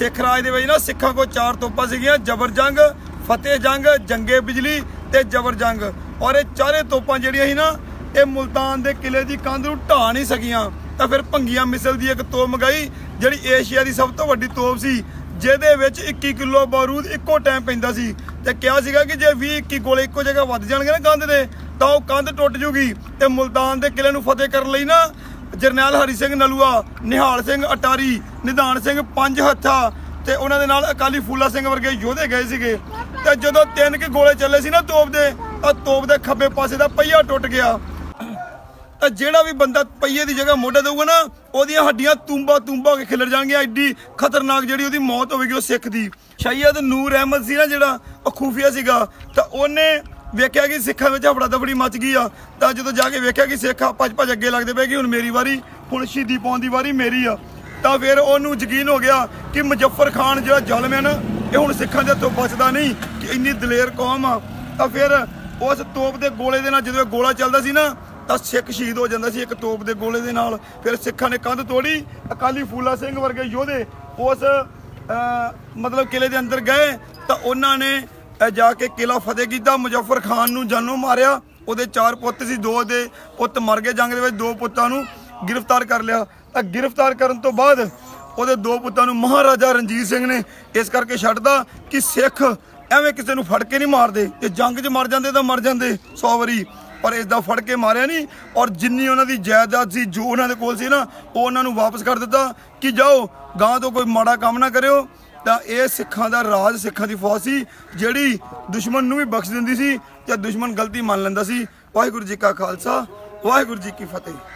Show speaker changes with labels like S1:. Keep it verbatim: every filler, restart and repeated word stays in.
S1: सिख राज दे विच ना सिखां को चार तोपां सीगियां, जबर जंग, फतेह जंग, जंगे बिजली ते जबर जंग। और ये चारे तोपां जिहड़ियां सी ना ये मुल्तान के किले की कंध नूं ढा नहीं सकियां। तो फिर भंगिया मिसल की एक तोप मंगाई जिहड़ी एशिया की सब तो वड्डी तोप सी, जिहदे विच इक्की किलो बारूद इक्को टाइम पैंदा सी। ते क्या सीगा कि जे बीस इक्की गोले इक्को जगह वध जाणगे ना कंध दे तां ओह कंध टुट जूगी। ते मुल्तान के किले नूं फतेह करन लई ना जरनैल हरी सिंह नलूआ, निहाल सिंह अटारी, निधान सिंह पंज हत्था ते उन्हां दे नाल अकाली फूला सिंह वर्गे योधे गए सीगे। ते जदों तीन के गोले चले सी ना तोप दे तां तोप दे खब्बे पासे दा पहिया टुट गया। तो जेड़ा भी बंदा पहिए की जगह मोढा देगा ना ओहदियां हड्डियां तूंबा तूंबा के खिलर जाएंगियां। एड्डी खतरनाक जिहड़ी ओहदी मौत होगी उस सिख दी। सैयद नूर अहमद सी ना जिहड़ा ओह खूफिया सीगा, तो उन्हें वेख्या कि सिखां विच हफड़ा दफड़ी मच गई आ। तो जो जाके वेख्या कि सिख भज भज अगे लगते पे कि हुण मेरी वारी, हुण शहीदी पाउण दी वारी मेरी आ। तो फिर उन्होंने यकीन हो गया कि मुजफ्फर खान जो ज़ालिम है ना ये हुण सिखां दे हत्थों बचदा नहीं कि इन्नी दलेर कौम आ। तो फिर उस तोप के गोले दे नाल जदों गोला चलदा सी ना तो सिख शहीद हो जाता सी एक तोप के गोले के नाल। फिर सिखां ने कंध तोड़ी, अकाली फूला सिंह वर्गे योधे उस मतलब किले के अंदर गए तो उन्होंने जाके किला फतेह किया। मुजफ्फर खान नूं जानों मारिया, उहदे चार पुत्त सी, दो दे पुत्त मर गए जंग दे विच, दो पुत्तां नूं गिरफ्तार कर लिया। तो गिरफ्तार करन तो बाद उहदे दो पुत्तां नूं महाराजा रणजीत सिंह ने इस करके छड्डदा कि सिख एवें किसी नूं फड़ के नहीं मारदे, जे जंग च मर जांदे तां मर जांदे सौ वारी, पर इसदा फड़ के मारिया नहीं। और जिन्नी उन्होंने जायदाद सी जो उन्होंने कोल सी ना वो उन्होंने वापस कर दिता कि जाओ गांह तो कोई माड़ा काम ना करियो। तो यह सिखां दा राज, सिखां दी फौज सी जिहड़ी दुश्मन नूं भी बख्श दिंदी सी ते दुश्मन गलती मान लैंदा सी। वाहिगुरू जी का खालसा, वाहिगुरू जी की फतेह।